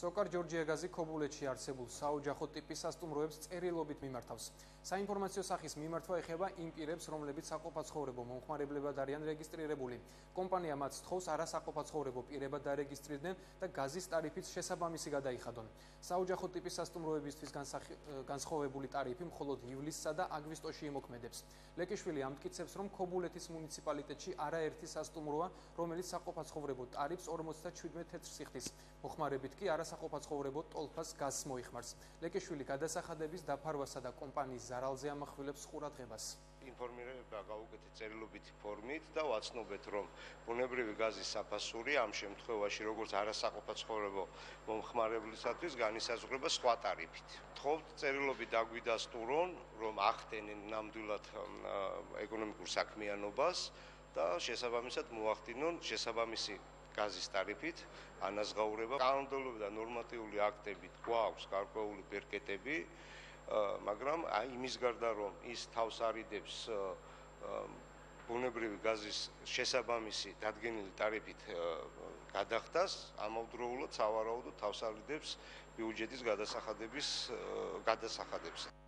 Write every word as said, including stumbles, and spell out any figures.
სოკარ ჯორჯიეგაზი ქობულეთში არსებულ საოჯახო ტიპის სასტუმროებს წერილობით მიმართავს. საინფორმაციო სახის მიმართვა ეხება იმ პირებს, რომლებიც საყოფაცხოვრებო მომხმარებლებად არიან რეგისტრირებული. კომპანია მათ სთხოვს არასაყოფაცხოვრებო პირებად დარეგისტრირდნენ და გაზის ტარიფიც შესაბამისი გადაიხადონ. საოჯახო ტიპის სასტუმროებისთვის განსხვავებული ტარიფი მხოლოდ ივლისსა და აგვისტოში იმოქმედებს. ლეკიშვილი ამტკიცებს, რომ ქობულეთის მუნიციპალიტეტში არაერთი სასტუმროა, რომელიც საყოფაცხოვრებო ტარიფს ორმოცდაჩვიდმეტ თეთრ სიხდის. მოხმარებით კი არასაყოფაცხოვრებო ტოლფას გაზს მოიხმარს. ლეკიშვილი გადასახადების დაფარვასა და კომპანიის ზარალზე ამახვილებს ყურადღებას. ინფორმირება გავუკეთეთ წერილობითი ფორმით და ვაცნობეთ, რომ ბუნებრივი გაზის საფასური ამ შემთხვევაში როგორც არასაყოფაცხოვრებო მომხმარებლისათვის განისაზღვრება სხვა ტარიფით. ვთხოვთ წერილობით დაგვიდასტურონ, რომ ახდენენ ნამდვილად ეკონომიკურ საქმიანობას და შესაბამისად მოახდინონ შესაბამისი გაზის ტარიფით ანაზღაურება. კანონმდებლობი და ნორმატიული აქტებით გვაქვს გარკვეული ბერკეტები, მაგრამ იმის გარდა რომ ის თავს არიდებს ბუნებრივი გაზის შესაბამისი დადგენილი ტარიფით გადახდას, ამავდროულად სავარაუდოდ თავს არიდებს ბიუჯეტის გადასახადების გადასახადებს.